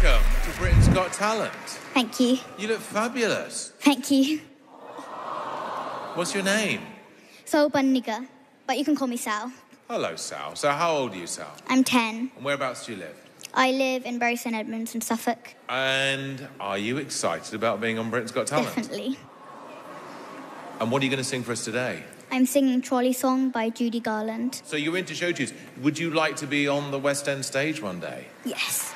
welcome to Britain's Got Talent. Thank you. You look fabulous. Thank you. What's your name? Souparnika, but you can call me Sal. Hello, Sal. So how old are you, Sal? I'm 10. And whereabouts do you live? I live in Bury St Edmunds in Suffolk. And are you excited about being on Britain's Got Talent? Definitely. And what are you going to sing for us today? I'm singing Trolley Song by Judy Garland. So you're into show tunes. Would you like to be on the West End stage one day? Yes.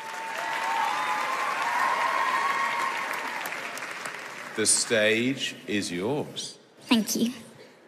The stage is yours. Thank you.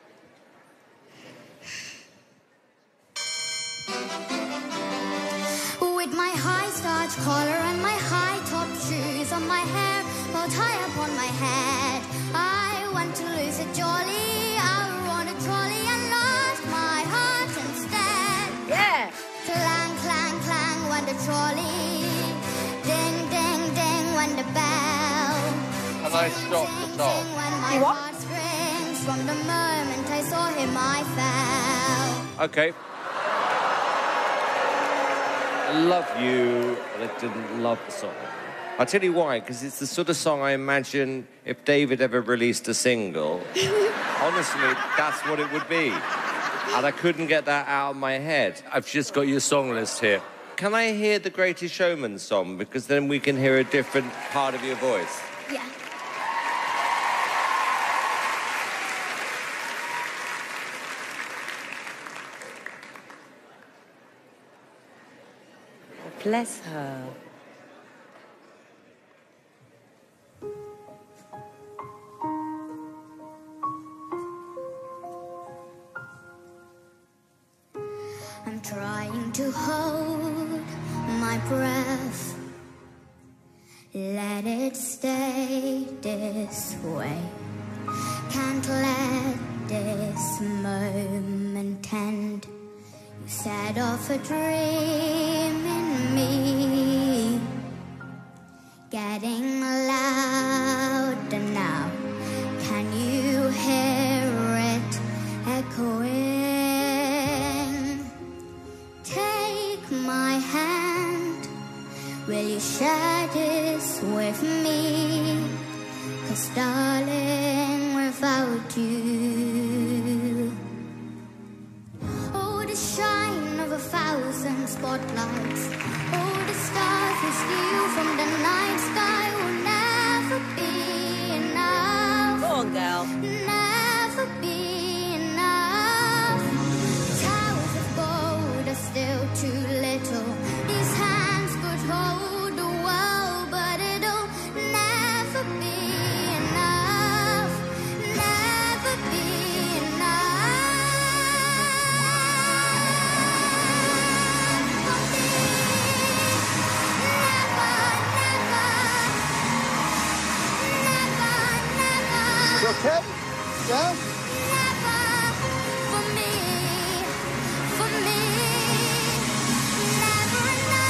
With my high starch collar and my high top shoes on my hair, bow tie upon my head, I went to lose it jolly. I rode a trolley and lost my heart instead. Yeah. Clang, clang, clang went the trolley. Ding, ding, ding went the bell. And I stopped the song. You what? From the moment I saw him, I fell. Okay. I love you, but I didn't love the song. I'll tell you why, because it's the sort of song I imagine if David ever released a single, honestly, that's what it would be. And I couldn't get that out of my head. I've just got your song list here. Can I hear the Greatest Showman song? Because then we can hear a different part of your voice. Yeah. Bless her. I'm trying to hold my breath. Let it stay this way. Can't let this moment end. You set off a dream in me, getting louder now. Can you hear it echoing? Take my hand, will you share this with me? 'Cause darling, without you, oh, the shine of 1,000 spotlights, oh, the stars we steal from the night sky will never be enough. Go on, girl. Never be enough. Towers of gold are still too little. These hands could hold the world, but it'll never be enough. Never be Okay? Yeah? for me, for me, never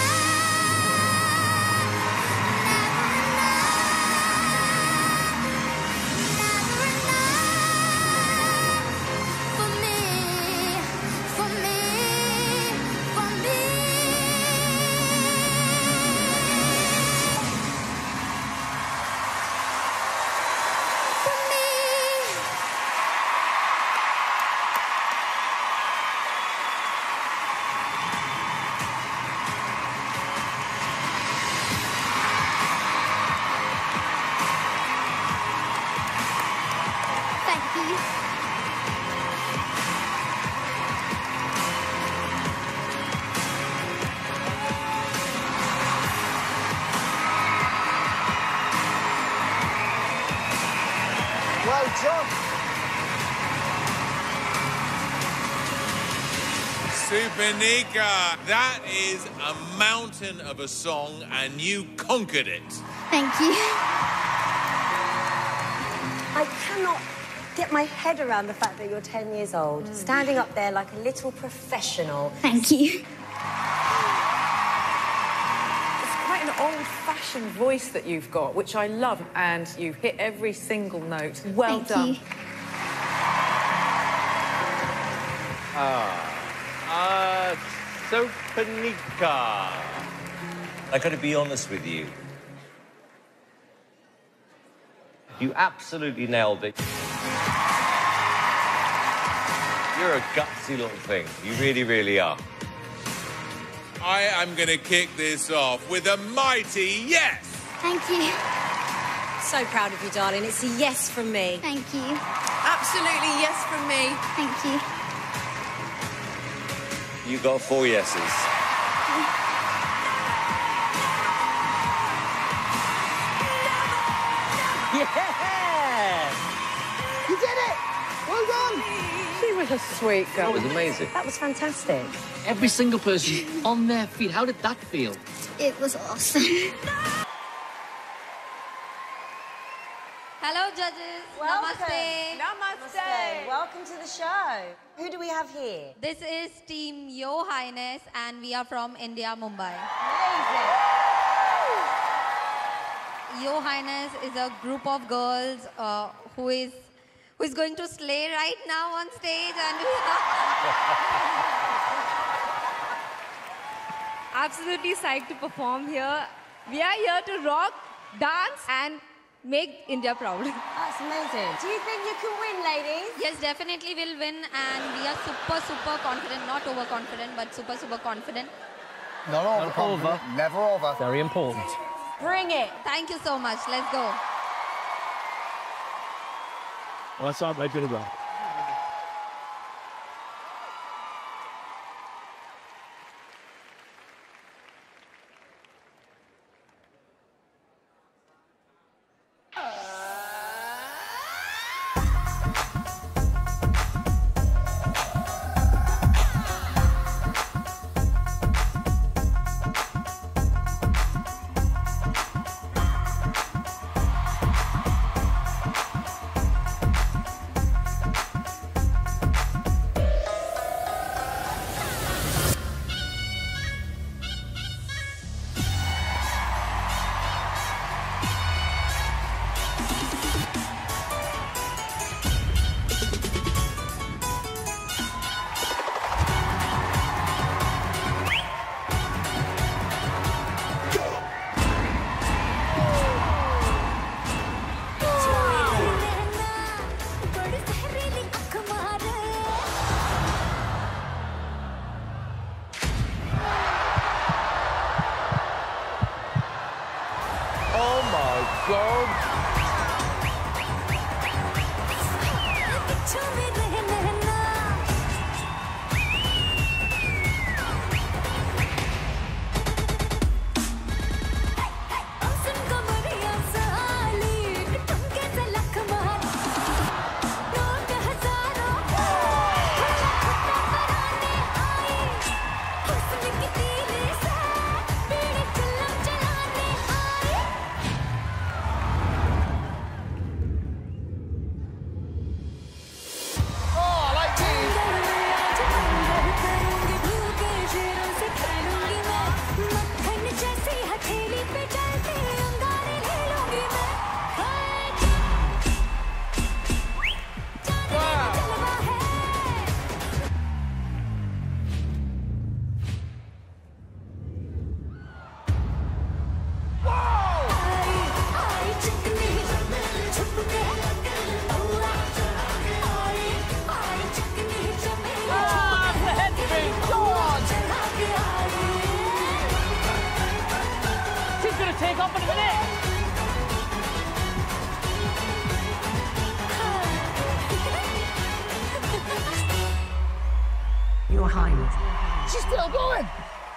for me, for me, for me. Thank you. Well done. Souparnika, that is a mountain of a song, and you conquered it. Thank you. I cannot get my head around the fact that you're 10 years old, standing up there like a little professional. Thank you. It's quite an old-fashioned voice that you've got, which I love, and you've hit every single note. Well Thank done. you. Souparnika. I got to be honest with you. You absolutely nailed it. You're a gutsy little thing. You really, really are. I am going to kick this off with a mighty yes. Thank you. So proud of you, darling. It's a yes from me. Thank you. Absolutely yes from me. Thank you. You got 4 yeses. Yeah! You did it! Well done! She was a sweet girl. That was amazing. That was fantastic. Every single person on their feet. How did that feel? It was awesome. Hello, judges. Welcome. Namaste. Namaste. Welcome to the show. Who do we have here? This is Team Yo Highness, and we are from India, Mumbai. Amazing. Yo Highness is a group of girls who is going to slay right now on stage, and absolutely psyched to perform here. We are here to rock, dance, and make India proud. That's amazing. Do you think you can win, ladies? yes, definitely will win, and we are super confident, not overconfident, but super confident. Not over. Never over. Very important. Bring it. Thank you so much. Let's go. Well, that's not right to go. Your Highness. She's still going.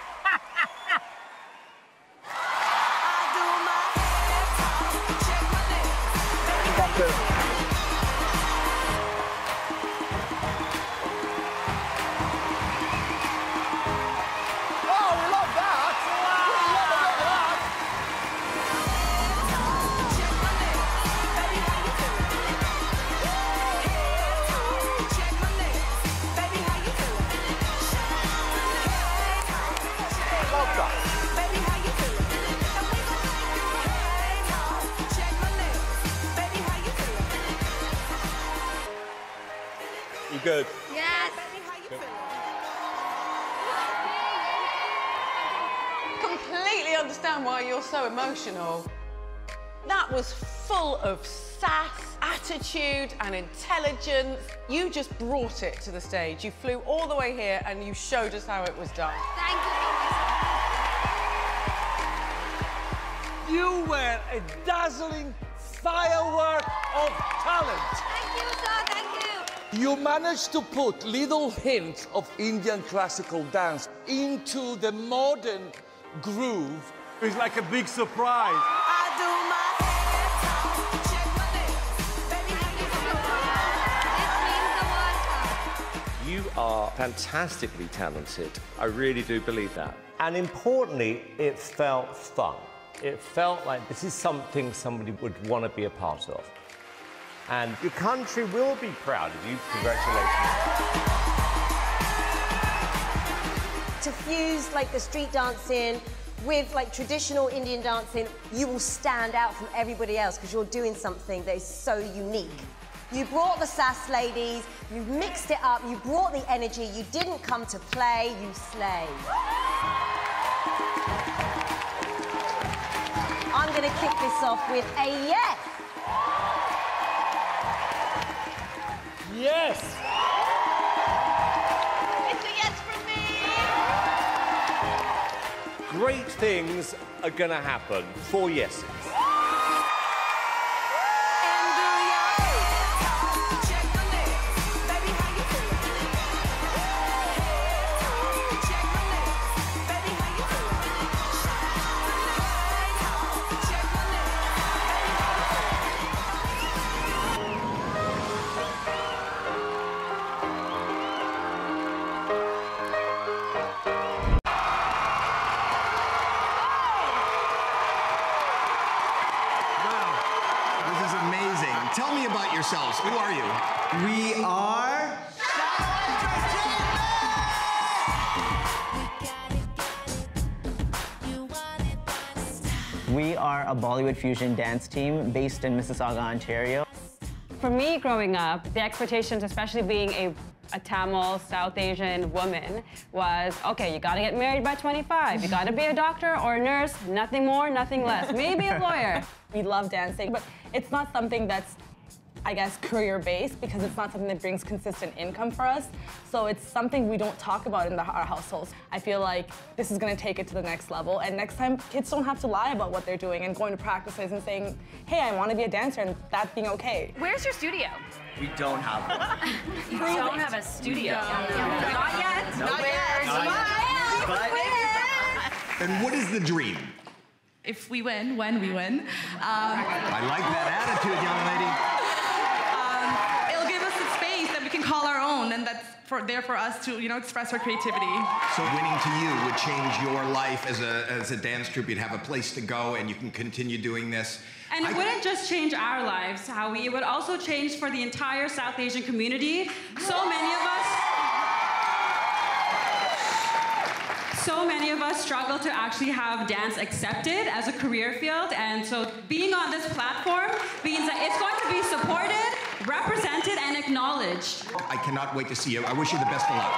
Good. Yes. Completely understand why you're so emotional. That was full of sass, attitude and intelligence. You just brought it to the stage. You flew all the way here and you showed us how it was done. Thank you so much. You were a dazzling firework of talent. Thank you, sir. Thank you. You managed to put little hints of Indian classical dance into the modern groove. It's like a big surprise. You are fantastically talented. I really do believe that. And importantly, it felt fun. It felt like this is something somebody would want to be a part of. And your country will be proud of you. Congratulations. To fuse like the street dancing with like traditional Indian dancing, you will stand out from everybody else because you're doing something that is so unique. You brought the sass ladies, you mixed it up, you brought the energy, you didn't come to play, you slay. I'm going to kick this off with a yes. Yes! It's a yes from me! Great things are going to happen. 4 yeses. Tell me about yourselves. Who are you? We are... We are a Bollywood fusion dance team based in Mississauga, Ontario. For me, growing up, the expectations, especially being a Tamil South Asian woman, was, okay, you gotta get married by 25, you gotta be a doctor or a nurse, nothing more, nothing less, maybe a lawyer. We love dancing, but it's not something that's, I guess, career-based because it's not something that brings consistent income for us. So it's something we don't talk about in our households. I feel like this is gonna take it to the next level, and next time, kids don't have to lie about what they're doing and going to practices and saying, hey, I wanna be a dancer, and that being okay. Where's your studio? We don't have one. You don't have a studio? No. Not yet. Not yet. And what is the dream? If we win, when we win. I like that attitude, young lady. It'll give us a space that we can call our own, and that's there for us to, express our creativity. So winning to you would change your life as a dance troupe. You'd have a place to go, and you can continue doing this. And it wouldn't just change our lives, Howie. It would also change for the entire South Asian community. So many of us struggle to actually have dance accepted as a career field, and so being on this platform means that it's going to be supported, represented, and acknowledged. I cannot wait to see you. I wish you the best of luck.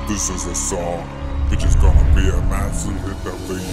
This is a song which is gonna be a massive hit for you.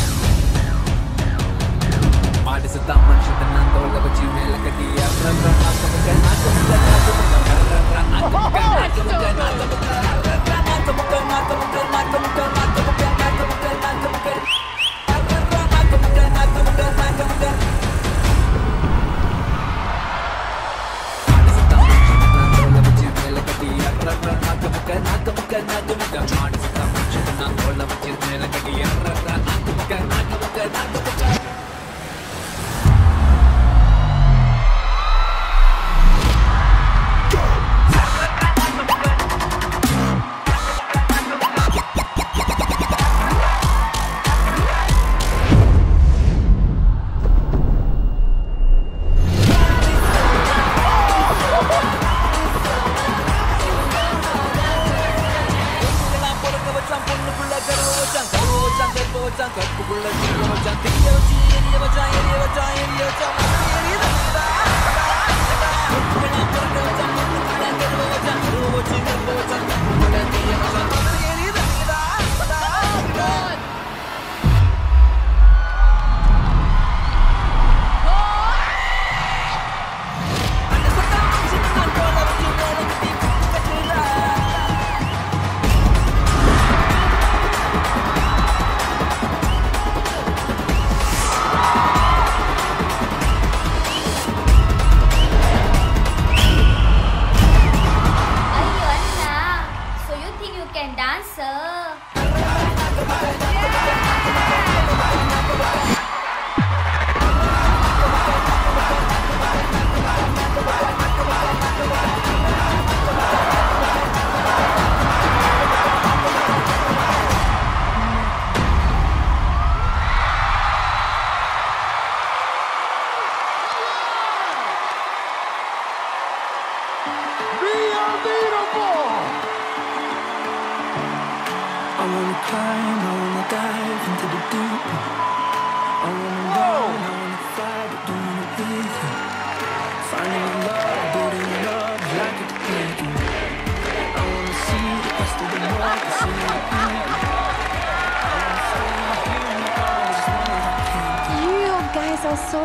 So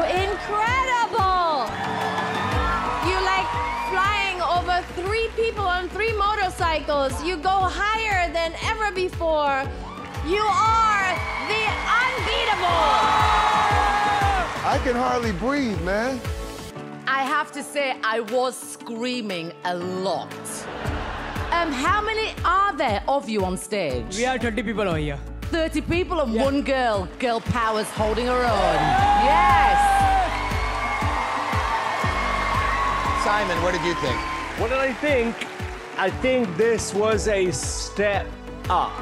incredible! You like flying over 3 people on 3 motorcycles. You go higher than ever before. You are the unbeatable! I can hardly breathe, man. I have to say, I was screaming a lot. How many are there of you on stage? We are 30 people over here. 30 people and one girl. Girl power's holding her own. Yes! Simon, what did you think? What did I think? I think this was a step up.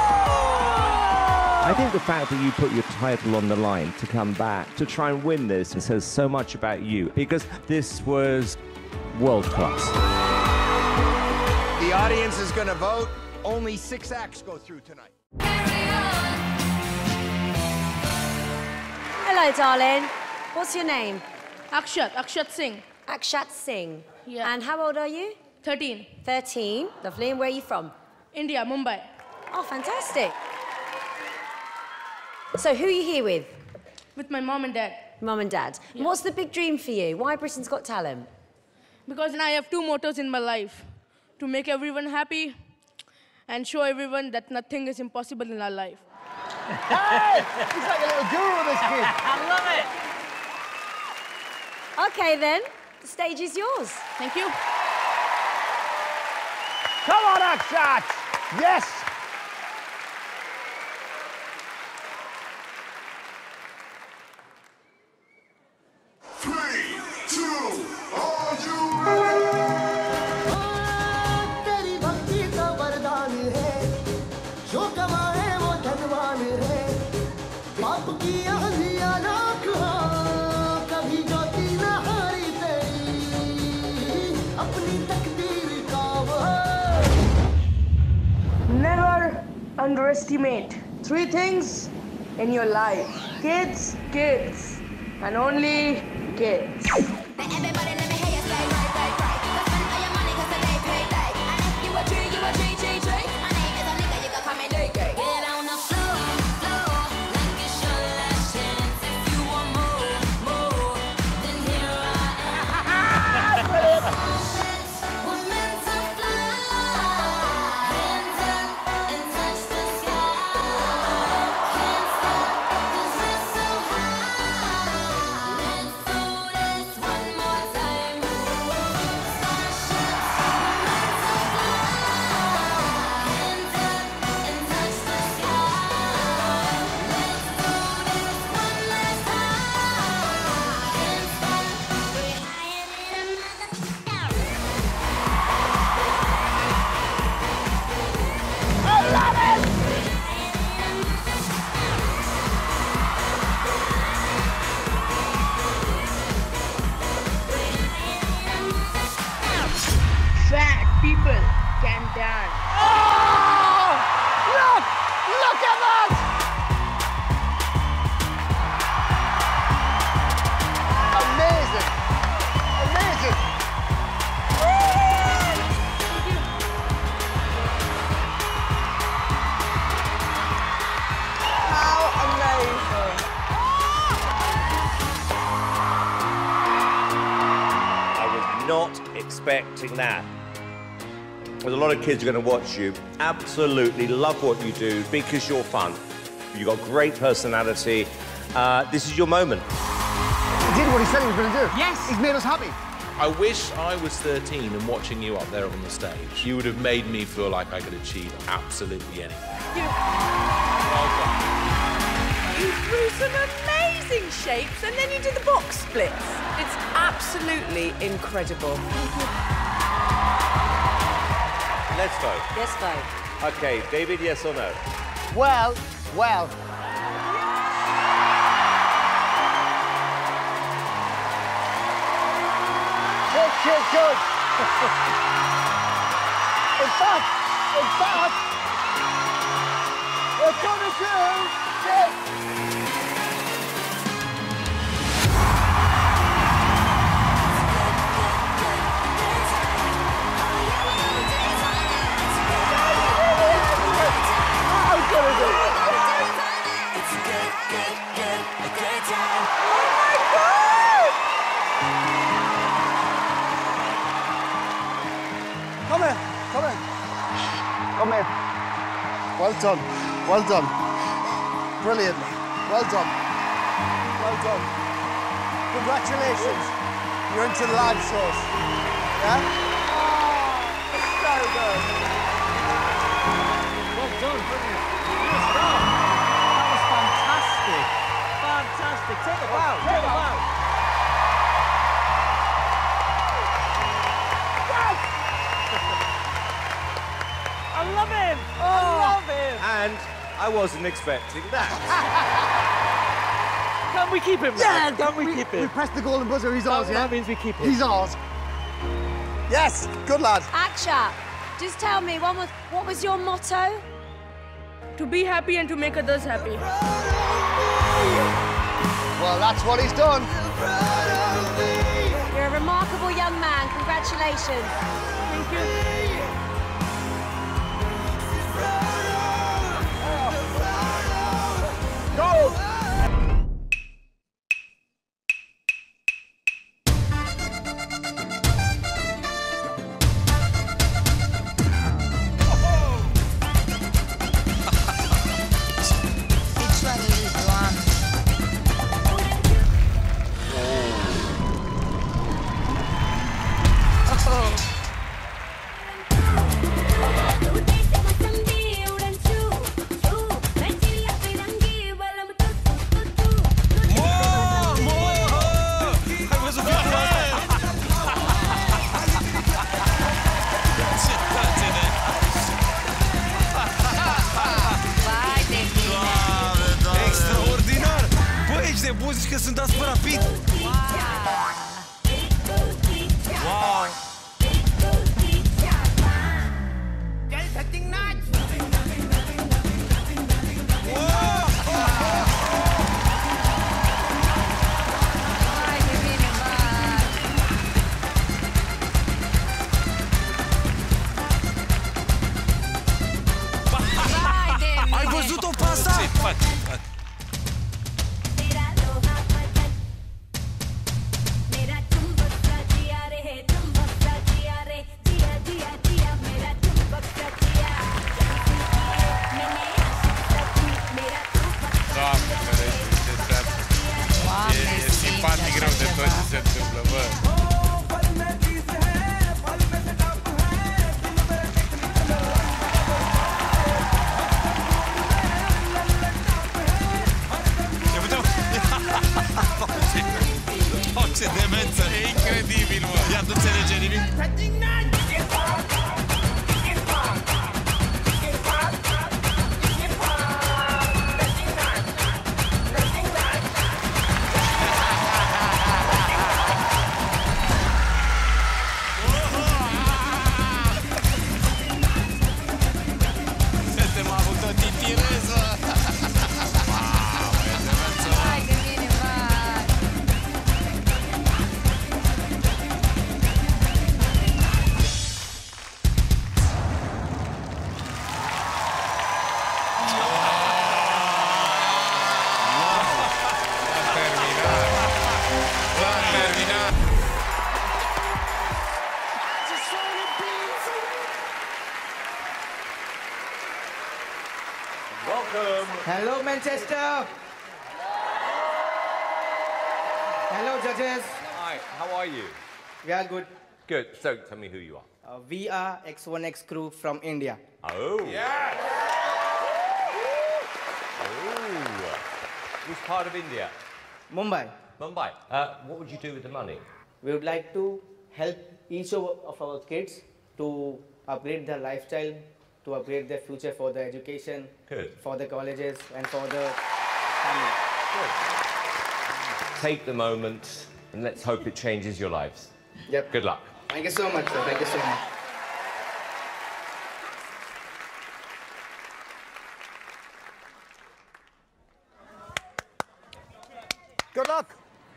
I think the fact that you put your title on the line to come back, to try and win this, says so much about you, because this was world class. The audience is going to vote. Only 6 acts go through tonight. Hello, darling. What's your name? Akshat Singh. Akshat Singh. Yeah. And how old are you? 13. 13. Lovely. And where are you from? India, Mumbai. Oh, fantastic. So who are you here with? With my mom and dad. Mom and dad. Yeah. And what's the big dream for you? Why Britain's Got Talent? Because I have 2 mottos in my life. To make everyone happy and show everyone that nothing is impossible in our life. Hey! He's like a little guru, this kid. I love it. Okay, then. The stage is yours. Thank you. Come on, Akshat! Yes! Never underestimate 3 things in your life. Kids, kids, and only kids. expecting that. There's a lot of kids who are going to watch you. Absolutely love what you do because you're fun. You've got great personality. This is your moment. He did what he said he was going to do. Yes. He's made us happy. I wish I was 13 and watching you up there on the stage. You would have made me feel like I could achieve absolutely anything. Well done. You threw some amazing shapes and then you did the box splits. It's absolutely incredible. Let's vote. Yes, vote. Okay, David, yes or no? Well. Good. In fact, we're gonna do this. Come in. Well done. Brilliant. Well done. Congratulations. You're into the live shows. Yeah? Oh, it's so good. Well done, brilliant. You're a star. That was fantastic. Fantastic. Take the bow. I love him! I love him! And I wasn't expecting that. Can we keep him? Yeah, can we keep him? We pressed the golden buzzer, he's ours, yeah? That means we keep him. He's ours. Yes, good lad. Akshat, just tell me, what was your motto? To be happy and to make others happy. Well, that's what he's done. You're a remarkable young man. Congratulations. Thank you. Go! Că sunt dați pe rapid. Wow! Ai văzut-o pe asta? Simpatic rău de tot ce se întâmplă, bă. Ce demență! E incredibil, mă! Ea nu înțelege nimic. Welcome. Hello, Manchester. Hello, judges. Hi, how are you? We are good. Good. So, tell me who you are. We are X1X Crew from India. Oh. Yeah. Oh. Which part of India? Mumbai. Mumbai. What would you do with the money? We would like to help each of our kids to upgrade their lifestyle, to upgrade their future for the education, for the colleges, and for the family. Good. Take the moment, and let's hope it changes your lives. Yep. Good luck. Thank you so much, sir. Thank you so much. Good luck.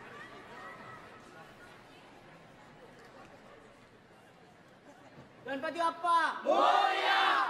Ganpati Appa! Moria!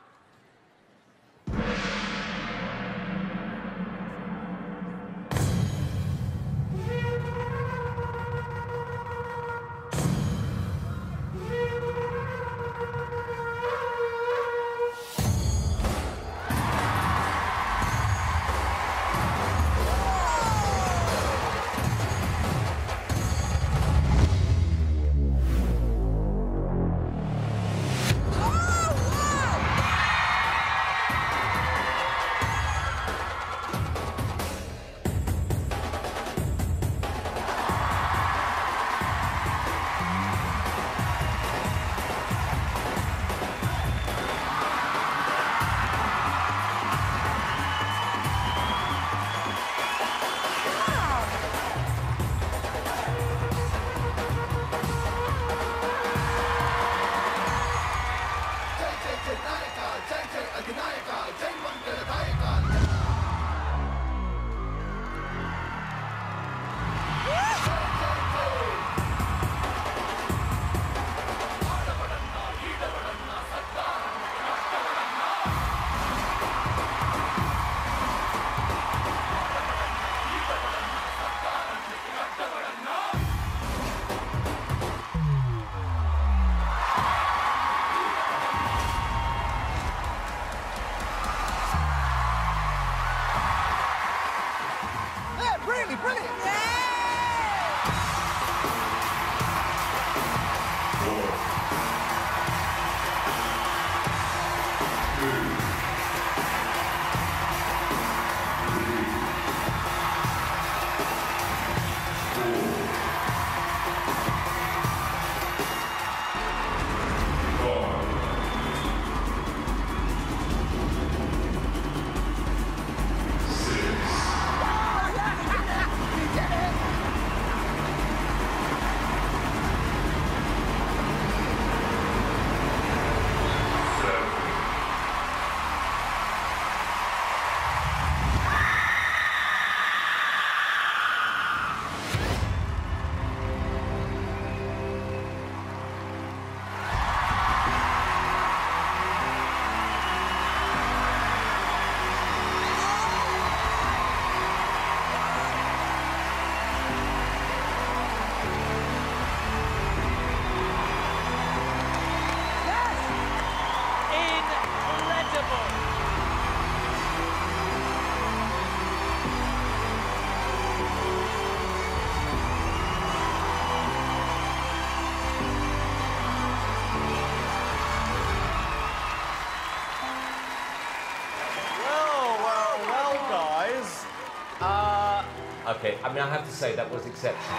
Okay, I mean, I have to say that was exceptional.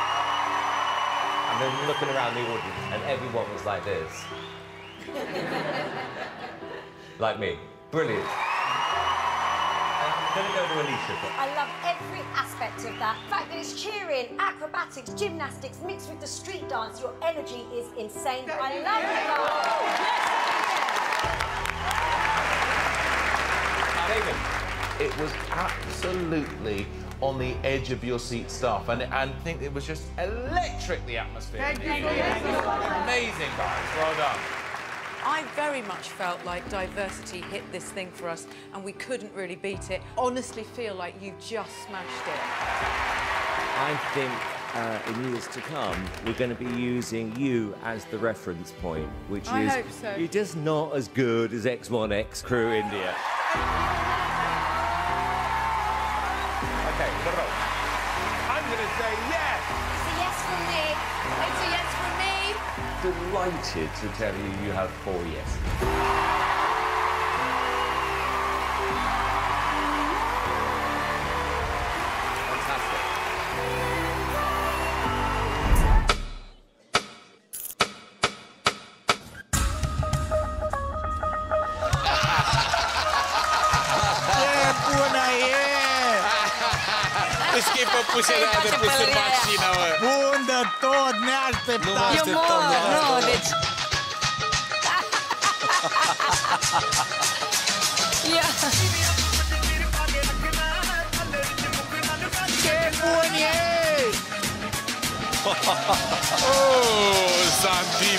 I've been looking around the audience and everyone was like this. Like me. Brilliant. I'm going to go to Aneeshwar. I love every aspect of that. The fact that it's cheering, acrobatics, gymnastics, mixed with the street dance, your energy is insane. I love it, David, it was absolutely on the edge of your seat stuff, and I think it was just electric, the atmosphere. Thank you. Amazing, guys. Well done. I very much felt like diversity hit this thing for us and we couldn't really beat it. Honestly feel like you just smashed it. I think in years to come, we're going to be using you as the reference point, which I is hope so. you're just not as good as X1X Crew India. Okay, Bro. I'm going to say yes. It's a yes from me. It's a yes from me. Delighted to tell you you have 4 yes. Fantastic. Schimbă pușerea de pus în mașină, mă. Bun de tot, neașteptat. Nu mă așteptam de la asta. Deci... Ce bun ești! Oh, Sandip!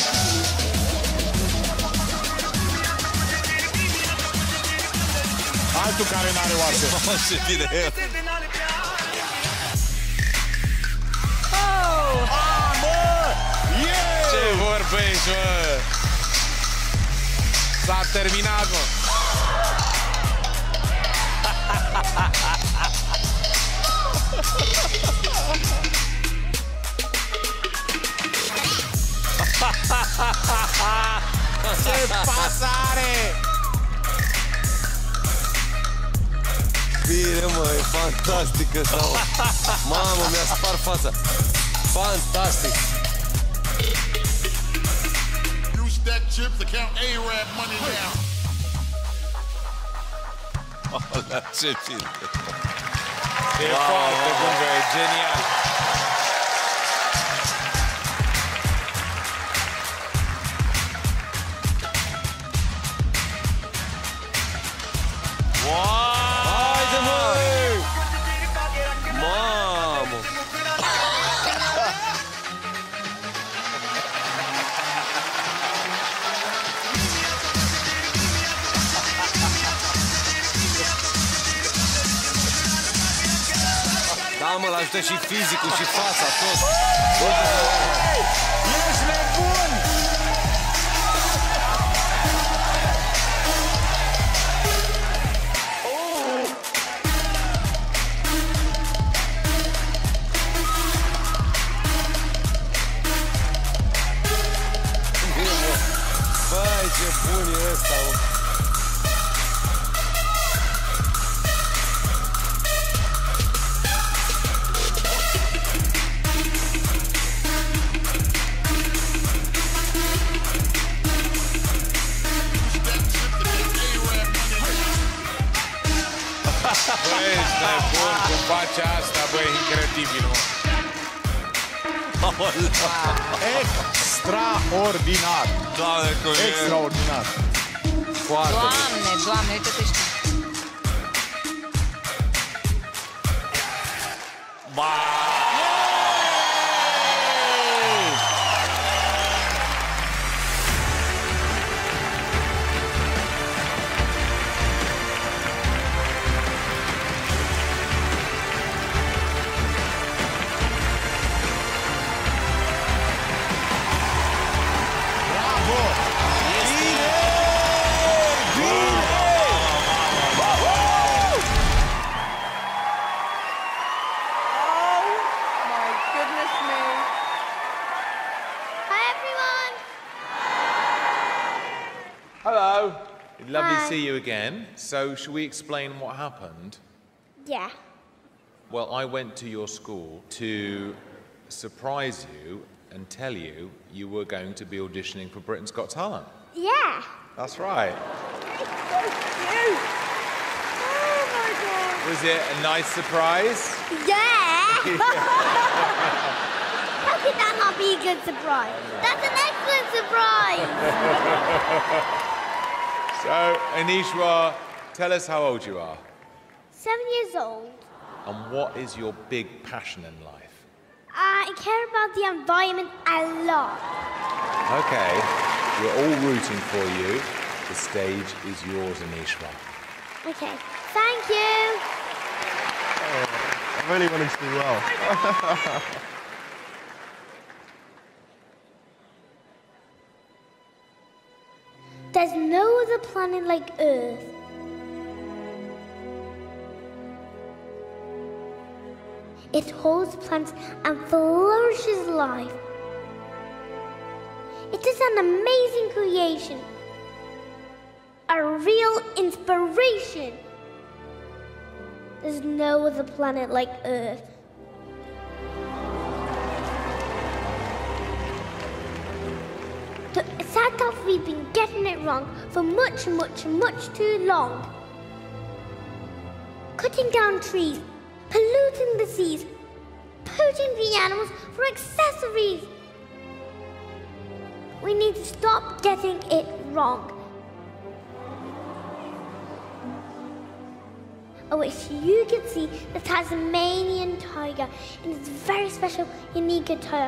Altul care n-are oase. Ce bine e. Ce vorbești, mă? S-a terminat, mă. Ce pasare! Bine, mă, e fantastic ăsta, mă. Mamă, mi-a spart fața. Fantastic. You stack chips to count A-Rap money now. Ola, ce bine. E foarte bun, bă, e genial. Haide, mă! Mamă! Da, mă, l-ajută și fizicul și fața, tot. Ești nebun! Băi, ce bun e ăsta, mă. Băi, ești nebun cum faci asta, băi, incredibil, mă. Extraordinar! Doamne, cum e. Extraordinar! Foarte bun. Doamne, Doamne, uite-te știi. Hello. Lovely to see you again. So, shall we explain what happened? Yeah. Well, I went to your school to surprise you and tell you you were going to be auditioning for Britain's Got Talent. Yeah. That's right. It's so cute. Oh my God. Was it a nice surprise? Yeah. How could that not be a good surprise? That's an excellent surprise. So, Aneeshwar, tell us how old you are. 7 years old. And what is your big passion in life? I care about the environment a lot. Okay, we're all rooting for you. The stage is yours, Aneeshwar. Okay, thank you. I really want to do well. There's no other planet like Earth. It holds plants and flourishes life. It is an amazing creation. A real inspiration. There's no other planet like Earth. It's sad that we've been getting it wrong for much, much, much too long. Cutting down trees, polluting the seas, poaching the animals for accessories. We need to stop getting it wrong. I wish you could see the Tasmanian tiger in its very special, unique attire.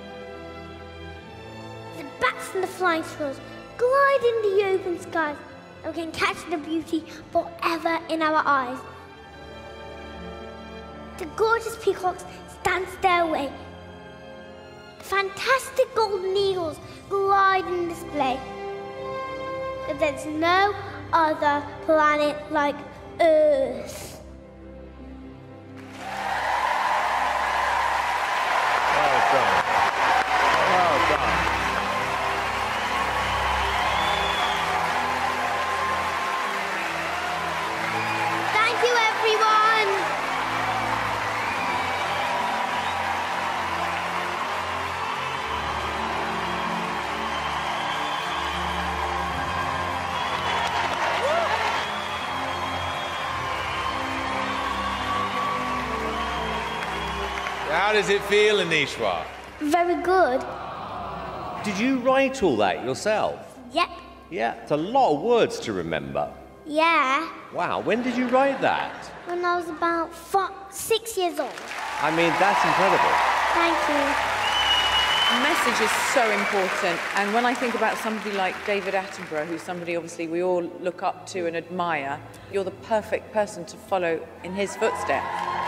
The bats and the flying squirrels glide in the open skies, and we can catch the beauty forever in our eyes. The gorgeous peacocks dance their way. The fantastic golden eagles glide in display. But there's no other planet like Earth. Well done. Well done. Thank you, everyone. How does it feel, Aneeshwar? Very good. Did you write all that yourself? Yep. Yeah, it's a lot of words to remember. Yeah. Wow, when did you write that? When I was about 6 years old. I mean, that's incredible. Thank you. Message is so important, and when I think about somebody like David Attenborough, who's somebody obviously we all look up to and admire, you're the perfect person to follow in his footsteps.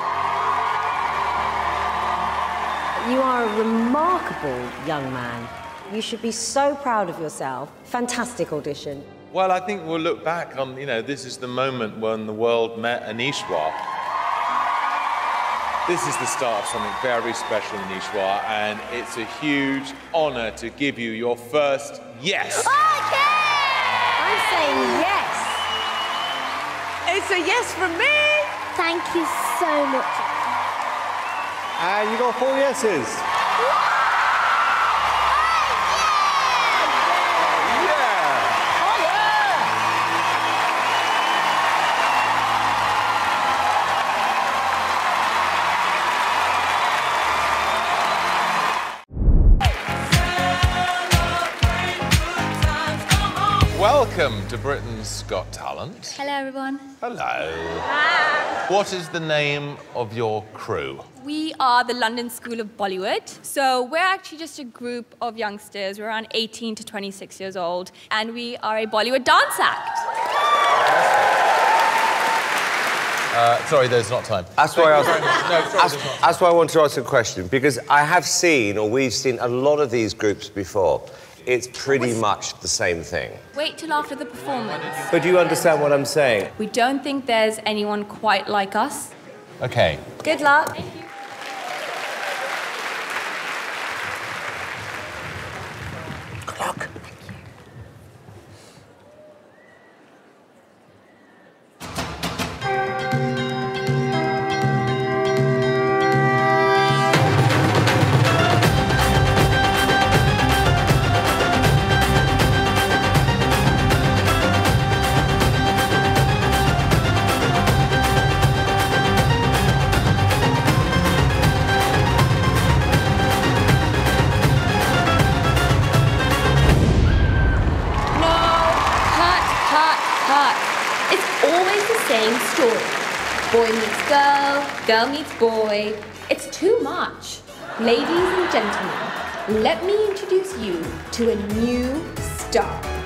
You are a remarkable young man. You should be so proud of yourself. Fantastic audition. Well, I think we'll look back on, this is the moment when the world met Aneeshwar. This is the start of something very special, Aneeshwar, and it's a huge honour to give you your first yes. Okay! I'm saying yes. It's a yes from me. Thank you so much. And you got 4 yeses. Welcome to Britain's Got Talent. Hello, everyone. Hello. Hi. What is the name of your crew? We are the London School of Bollywood. So we're actually just a group of youngsters. We're around 18 to 26 years old, and we are a Bollywood dance act. Sorry, there's not time. That's why I was... That's why I want to ask a question, because I have seen, or we've seen, a lot of these groups before. It's pretty much the same thing. Wait till after the performance. But do you understand what I'm saying? We don't think there's anyone quite like us. Okay. Good luck. Thank you. Clock. Boy meets girl, girl meets boy. It's too much. Ladies and gentlemen, let me introduce you to a new star.